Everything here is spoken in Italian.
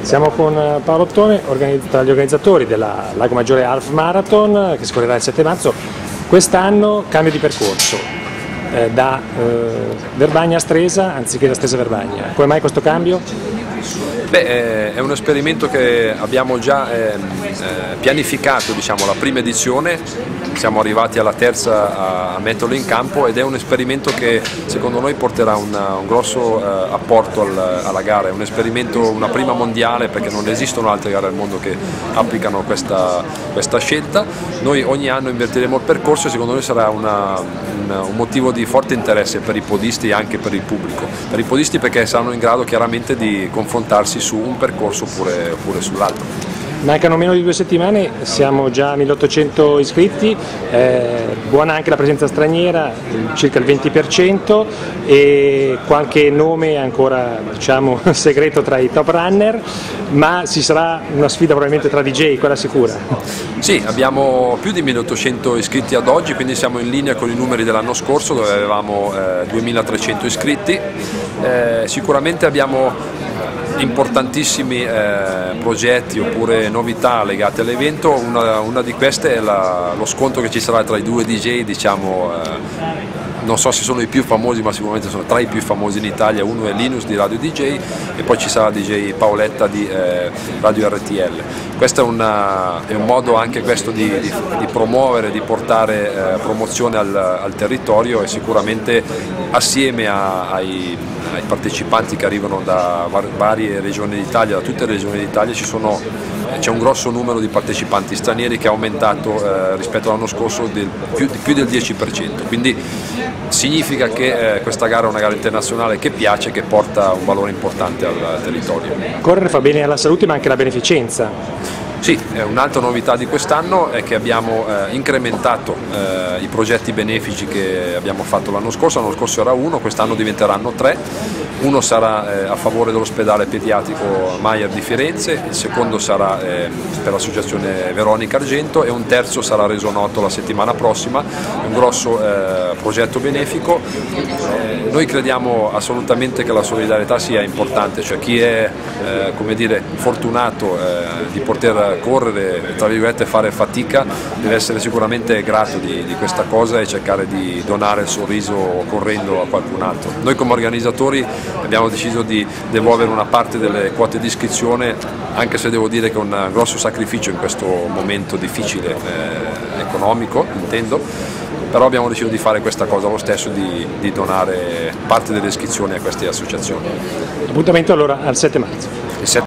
Siamo con Paolo Ottone, tra gli organizzatori della Lago Maggiore Half Marathon che si correrà il 7 marzo. Quest'anno cambio di percorso, da Verbagna a Stresa anziché da Stresa a Verbagna. Come mai questo cambio? Beh, è un esperimento che abbiamo già pianificato, diciamo, la prima edizione, siamo arrivati alla terza a metterlo in campo ed è un esperimento che secondo noi porterà un grosso apporto alla gara. È un esperimento, una prima mondiale, perché non esistono altre gare al mondo che applicano questa scelta. Noi ogni anno invertiremo il percorso e secondo noi sarà un motivo di forte interesse per i podisti e anche per il pubblico. Per i podisti perché saranno in grado chiaramente di confrontarsi su un percorso oppure sull'altro. Mancano meno di 2 settimane, siamo già a 1800 iscritti, buona anche la presenza straniera, circa il 20%, e qualche nome ancora, diciamo, segreto tra i top runner, ma ci sarà una sfida probabilmente tra DJ, quella sicura. Sì, abbiamo più di 1800 iscritti ad oggi, quindi siamo in linea con i numeri dell'anno scorso dove avevamo 2300 iscritti. Sicuramente abbiamo importantissimi progetti oppure novità legate all'evento. Una di queste è lo scontro che ci sarà tra i due DJ, diciamo, non so se sono i più famosi, ma sicuramente sono tra i più famosi in Italia. Uno è Linus di Radio DJ e poi ci sarà DJ Paoletta di Radio RTL. Questo è un modo anche questo di promuovere, di portare promozione al territorio, e sicuramente assieme ai partecipanti che arrivano da varie regioni d'Italia, da tutte le regioni d'Italia, c'è un grosso numero di partecipanti stranieri che è aumentato rispetto all'anno scorso di più del 10%, quindi significa che questa gara è una gara internazionale che piace, che porta un valore importante al territorio. Correre fa bene alla salute ma anche alla beneficenza. Sì, un'altra novità di quest'anno è che abbiamo incrementato i progetti benefici che abbiamo fatto l'anno scorso era uno, quest'anno diventeranno 3. Uno sarà a favore dell'ospedale pediatrico Maier di Firenze, il secondo sarà per l'associazione Veronica Argento e un terzo sarà reso noto la settimana prossima. È un grosso progetto benefico. Noi crediamo assolutamente che la solidarietà sia importante, cioè chi è come dire, fortunato di poter correre, tra virgolette fare fatica, deve essere sicuramente grato di questa cosa e cercare di donare il sorriso correndo a qualcun altro. Noi come organizzatori abbiamo deciso di devolvere una parte delle quote di iscrizione, anche se devo dire che è un grosso sacrificio in questo momento difficile economico, intendo, però abbiamo deciso di fare questa cosa lo stesso, di donare parte delle iscrizioni a queste associazioni. Appuntamento allora al 7 marzo.